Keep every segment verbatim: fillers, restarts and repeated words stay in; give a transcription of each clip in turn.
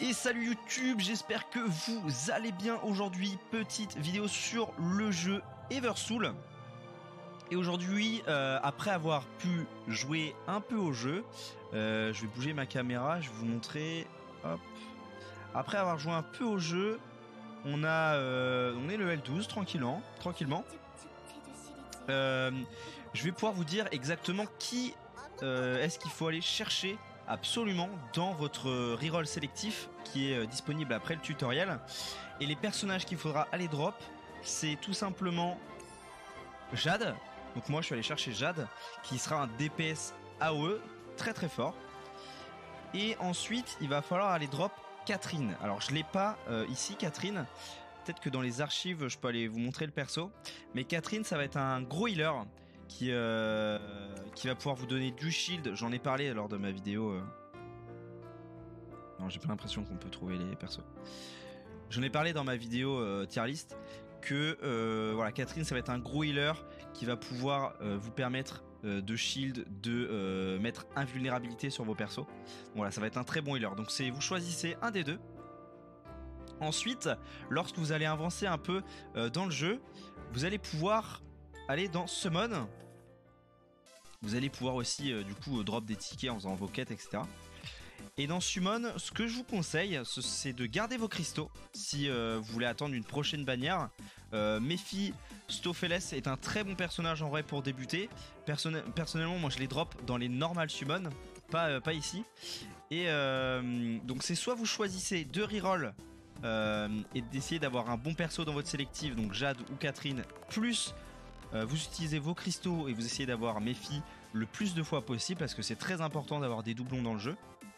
Et salut YouTube, j'espère que vous allez bien aujourd'hui. Petite vidéo sur le jeu Eversoul. Et aujourd'hui, euh, après avoir pu jouer un peu au jeu, euh, je vais bouger ma caméra, je vais vous montrer. Hop. Après avoir joué un peu au jeu, on a, euh, on est level douze tranquillement, tranquillement. Euh, je vais pouvoir vous dire exactement qui euh, est-ce qu'il faut aller chercher absolument dans votre reroll sélectif qui est euh, disponible après le tutoriel. Et les personnages qu'il faudra aller drop, c'est tout simplement Jade. Donc moi je suis allé chercher Jade, qui sera un D P S A O E très très fort. Et ensuite il va falloir aller drop Catherine. Alors je l'ai pas euh, ici Catherine. Peut-être que dans les archives je peux aller vous montrer le perso. Mais Catherine ça va être un gros healer qui, euh, qui va pouvoir vous donner du shield. J'en ai parlé lors de ma vidéo. Euh... Non, j'ai pas l'impression qu'on peut trouver les persos. J'en ai parlé dans ma vidéo euh, tier list que euh, voilà, Catherine ça va être un gros healer qui va pouvoir euh, vous permettre euh, de shield, de euh, mettre invulnérabilité sur vos persos. Donc, voilà, ça va être un très bon healer. Donc c'est vous choisissez un des deux. Ensuite, lorsque vous allez avancer un peu euh, dans le jeu, vous allez pouvoir aller dans Summon. Vous allez pouvoir aussi euh, du coup drop des tickets en faisant vos quêtes, et cetera. Et dans Summon, ce que je vous conseille, c'est de garder vos cristaux si euh, vous voulez attendre une prochaine bannière. Euh, Mephi Stopheles est un très bon personnage en vrai pour débuter. Personnel, personnellement, moi je les drop dans les normal summon, pas, euh, pas ici. Et euh, donc c'est soit vous choisissez deux rerolls euh, et d'essayer d'avoir un bon perso dans votre sélective, donc Jade ou Catherine, plus euh, vous utilisez vos cristaux et vous essayez d'avoir Mephi le plus de fois possible parce que c'est très important d'avoir des doublons dans le jeu.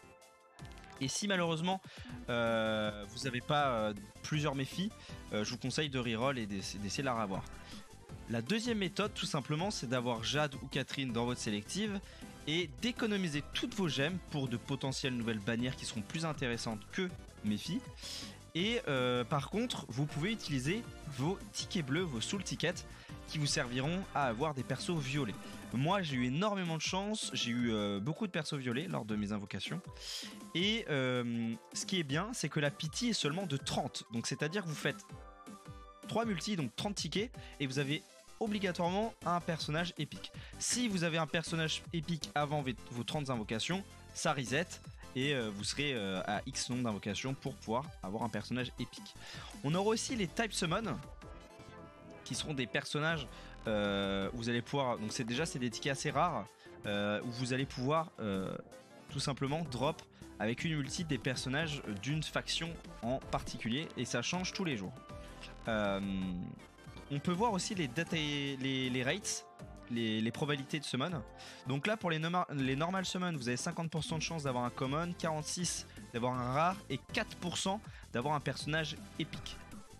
Et si malheureusement euh, vous n'avez pas euh, plusieurs Mephi, euh, je vous conseille de reroll et d'essayer de la revoir. La deuxième méthode tout simplement c'est d'avoir Jade ou Catherine dans votre sélective et d'économiser toutes vos gemmes pour de potentielles nouvelles bannières qui seront plus intéressantes que Mephi. Et euh, par contre vous pouvez utiliser vos tickets bleus, vos soul tickets qui vous serviront à avoir des persos violets. Moi j'ai eu énormément de chance, j'ai eu euh, beaucoup de persos violets lors de mes invocations. Et euh, ce qui est bien c'est que la pity est seulement de trente. Donc c'est à dire que vous faites trois multis, donc trente tickets, et vous avez obligatoirement un personnage épique. Si vous avez un personnage épique avant vos trente invocations, ça reset. Et euh, vous serez euh, à X nombre d'invocations pour pouvoir avoir un personnage épique. On aura aussi les type summon qui seront des personnages euh, où vous allez pouvoir, donc c'est déjà c'est des tickets assez rares euh, où vous allez pouvoir euh, tout simplement drop avec une ulti des personnages d'une faction en particulier et ça change tous les jours. Euh, on peut voir aussi les, data, les, les rates, les, les probabilités de summon. Donc là pour les, norma les normal summon vous avez cinquante pour cent de chance d'avoir un common, quarante-six pour cent d'avoir un rare et quatre pour cent d'avoir un personnage épique.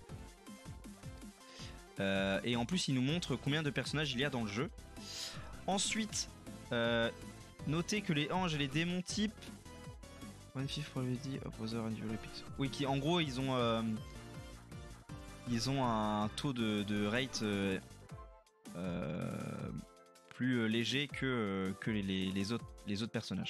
Euh, et en plus il nous montre combien de personnages il y a dans le jeu. Ensuite euh, notez que les anges et les démons type one fifth probability opposer and oui qui en gros ils ont euh, ils ont un taux de, de rate euh, euh, plus léger que, que les, les, autres, les autres personnages.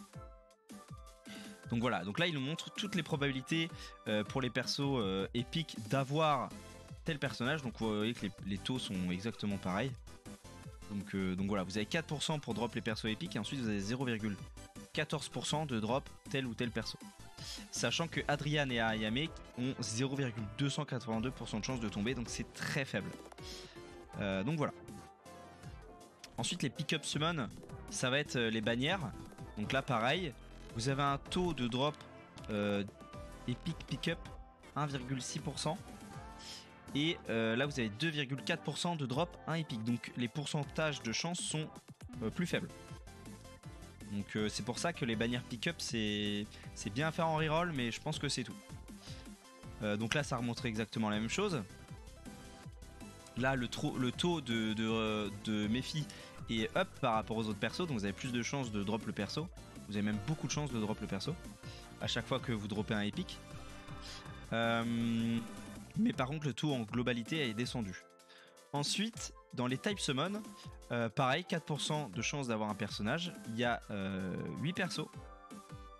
Donc voilà, donc là il nous montre toutes les probabilités euh, pour les persos euh, épiques d'avoir tel personnage. Donc vous voyez que les, les taux sont exactement pareils. Donc, euh, donc voilà, vous avez quatre pour cent pour drop les persos épiques et ensuite vous avez zéro virgule quatorze pour cent de drop tel ou tel perso. Sachant que Adrian et Ayame ont zéro virgule deux cent quatre-vingt-deux pour cent de chance de tomber, donc c'est très faible. Euh, donc voilà. Ensuite les pick-up summon, ça va être les bannières. Donc là pareil, vous avez un taux de drop euh, épique pick-up un virgule six pour cent. Et euh, là vous avez deux virgule quatre pour cent de drop un épique. Donc les pourcentages de chance sont euh, plus faibles. Donc euh, c'est pour ça que les bannières pick-up c'est bien à faire en reroll, mais je pense que c'est tout. Euh, donc là ça remontrait exactement la même chose. Là le, le taux de, de, de Mephi est up par rapport aux autres persos, donc vous avez plus de chances de drop le perso. Vous avez même beaucoup de chances de drop le perso à chaque fois que vous droppez un épique. Euh, mais par contre le taux en globalité est descendu. Ensuite, dans les type summon, euh, pareil, quatre pour cent de chance d'avoir un personnage. Il y a euh, huit persos.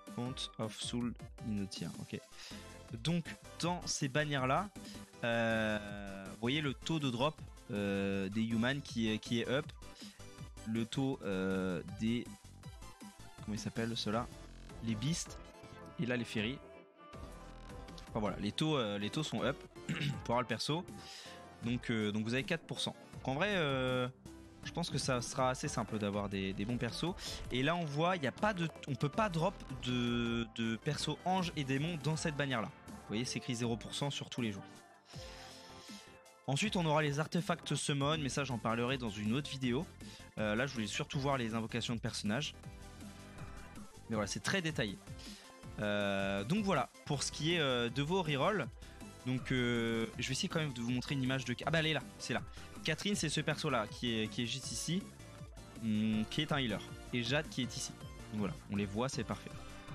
Font of Soul in the tier. Ok. Donc dans ces bannières là, euh, vous voyez le taux de drop euh, des humans qui est, qui est up, le taux euh, des comment ils s'appellent ceux-là, les beasts et là les fairies. Enfin voilà, les taux, euh, les taux sont up pour avoir le perso. Donc, euh, donc vous avez quatre pour cent. Donc en vrai, euh, je pense que ça sera assez simple d'avoir des, des bons persos. Et là on voit, il y a pas de, on peut pas drop de, de persos anges et démons dans cette bannière là. Vous voyez, c'est écrit zéro pour cent sur tous les jours. Ensuite on aura les artefacts summon, mais ça j'en parlerai dans une autre vidéo. Euh, là je voulais surtout voir les invocations de personnages. Mais voilà, c'est très détaillé. Euh, donc voilà, pour ce qui est euh, de vos rerolls. Donc euh, je vais essayer quand même de vous montrer une image de... Ah bah elle est là, c'est là. Catherine c'est ce perso là qui est, qui est juste ici, hum, qui est un healer. Et Jade qui est ici. Donc voilà, on les voit, c'est parfait.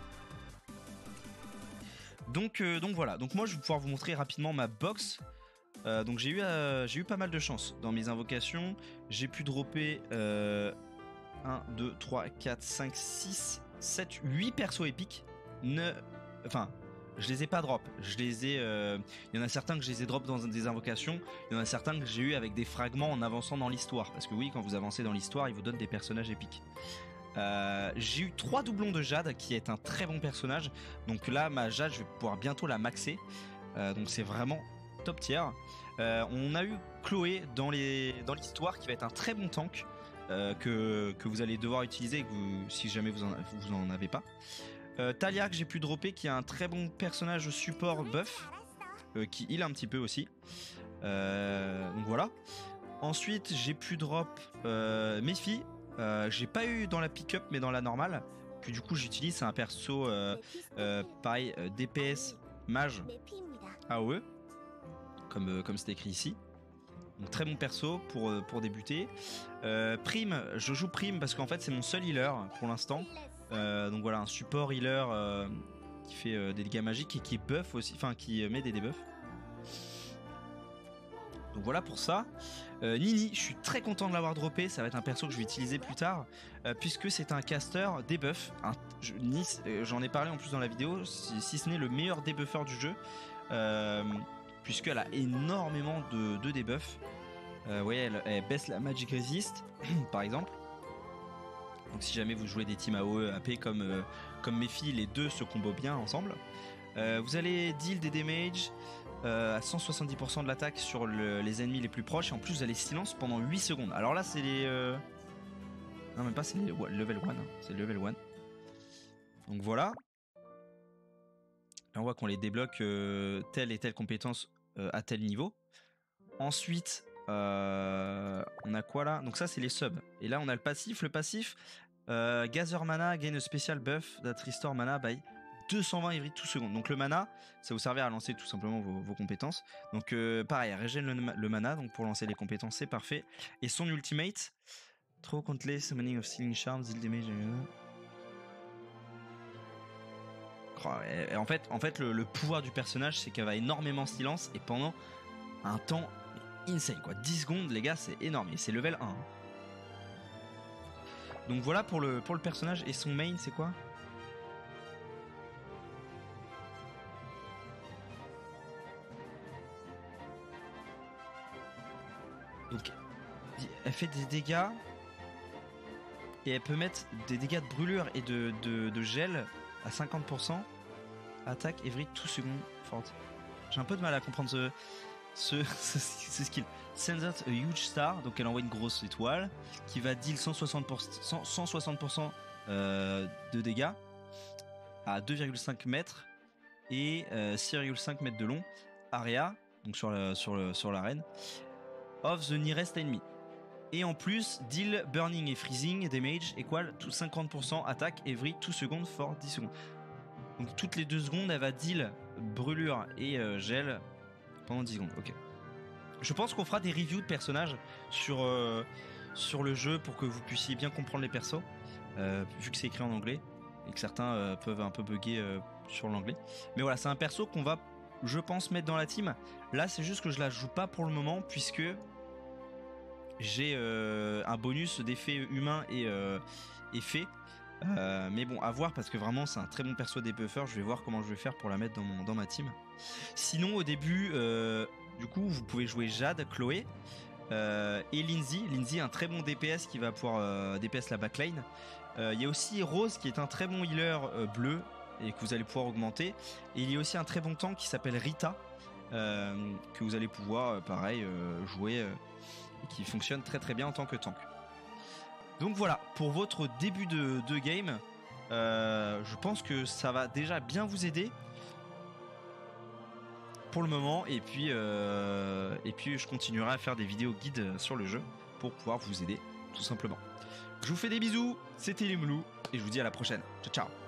Donc, euh, donc voilà, donc moi je vais pouvoir vous montrer rapidement ma box. Euh, donc j'ai eu, euh, j'ai eu pas mal de chance dans mes invocations. J'ai pu dropper euh, un, deux, trois, quatre, cinq, six, sept, huit persos épiques. Ne... Enfin, je les ai pas drop. Je les ai. Euh... Il y en a certains que je les ai drop dans des invocations. Il y en a certains que j'ai eu avec des fragments en avançant dans l'histoire. Parce que oui, quand vous avancez dans l'histoire, il vous donne des personnages épiques. Euh, j'ai eu trois doublons de Jade, qui est un très bon personnage. Donc là, ma Jade, je vais pouvoir bientôt la maxer. Euh, donc c'est vraiment top tier. Euh, on a eu Chloé dans les dans l'histoire, qui va être un très bon tank euh, que que vous allez devoir utiliser, que vous, si jamais vous en, vous en avez pas. Euh, Talia que j'ai pu dropper, qui est un très bon personnage support buff, euh, qui heal un petit peu aussi. Euh, donc voilà. Ensuite j'ai pu drop euh, Mephi. Euh, j'ai pas eu dans la pick-up mais dans la normale, que du coup j'utilise. C'est un perso euh, euh, pareil, euh, D P S mage A O E, comme euh, comme c'est écrit ici. Donc très bon perso pour, euh, pour débuter. Euh, Prime, je joue Prime parce qu'en fait c'est mon seul healer pour l'instant. Euh, donc voilà, un support healer euh, qui fait euh, des dégâts magiques et qui est buff aussi, enfin qui met des debuffs. Donc voilà pour ça. Euh, Nini, je suis très content de l'avoir droppé. Ça va être un perso que je vais utiliser plus tard, euh, puisque c'est un caster debuff. Un, je, Nice, euh, j'en ai parlé en plus dans la vidéo, si, si ce n'est le meilleur debuffer du jeu, euh, puisqu'elle a énormément de, de debuffs. Euh, vous voyez, elle, elle baisse la magic resist, par exemple. Donc si jamais vous jouez des teams A O E A P comme, euh, comme Mephi, les deux se combo bien ensemble. Euh, vous allez deal des damage euh, à cent soixante-dix pour cent de l'attaque sur le, les ennemis les plus proches. Et en plus vous allez silence pendant huit secondes. Alors là c'est les... Euh... Non même pas, c'est les level un. Hein. C'est level un. Donc voilà. Là on voit qu'on les débloque euh, telle et telle compétence euh, à tel niveau. Ensuite... Euh, on a quoi là? Donc ça c'est les subs. Et là on a le passif. Le passif euh, Gather mana, gain a special buff that restore mana by deux cent vingt every two secondes. Donc le mana, ça vous servir à lancer tout simplement vos, vos compétences. Donc euh, pareil, régène le, le mana, donc pour lancer les compétences c'est parfait. Et son ultimate, throw countless summoning of sealing charms, deal damage. Oh, et, et en fait, en fait le, le pouvoir du personnage c'est qu'elle va énormément silence et pendant un temps insane quoi. dix secondes les gars, c'est énorme et c'est level un. Donc voilà pour le, pour le personnage. Et son main c'est quoi? Donc elle fait des dégâts et elle peut mettre des dégâts de brûlure et de, de, de gel à cinquante pour cent. Attaque every two secondes forte. J'ai un peu de mal à comprendre ce Ce, ce, ce skill. Sends out a huge star, donc elle envoie une grosse étoile qui va deal cent soixante pour cent, cent soixante pour cent euh, de dégâts à deux virgule cinq mètres et euh, six virgule cinq mètres de long. Area, donc sur la, sur le, sur l'arène, of the nearest enemy. Et en plus, deal burning et freezing damage equal to cinquante pour cent attaque every two secondes for dix secondes. Donc toutes les deux secondes, elle va deal brûlure et euh, gel pendant dix secondes, ok. Je pense qu'on fera des reviews de personnages sur, euh, sur le jeu pour que vous puissiez bien comprendre les persos, euh, vu que c'est écrit en anglais et que certains euh, peuvent un peu bugger euh, sur l'anglais. Mais voilà, c'est un perso qu'on va, je pense, mettre dans la team. Là, c'est juste que je la joue pas pour le moment, puisque j'ai euh, un bonus d'effet humain et, euh, et fée. Euh, mais bon, à voir parce que vraiment c'est un très bon perso des buffers. Je vais voir comment je vais faire pour la mettre dans, mon, dans ma team. Sinon, au début, euh, du coup, vous pouvez jouer Jade, Chloé euh, et Lindsay. Lindsay, un très bon D P S qui va pouvoir euh, D P S la backline. Il euh, y a aussi Rose qui est un très bon healer euh, bleu et que vous allez pouvoir augmenter. Et il y a aussi un très bon tank qui s'appelle Rita euh, que vous allez pouvoir, euh, pareil, euh, jouer euh, et qui fonctionne très très bien en tant que tank. Donc voilà, pour votre début de, de game, euh, je pense que ça va déjà bien vous aider pour le moment. Et puis, euh, et puis je continuerai à faire des vidéos guides sur le jeu pour pouvoir vous aider tout simplement. Je vous fais des bisous, c'était les Moulous et je vous dis à la prochaine. Ciao ciao.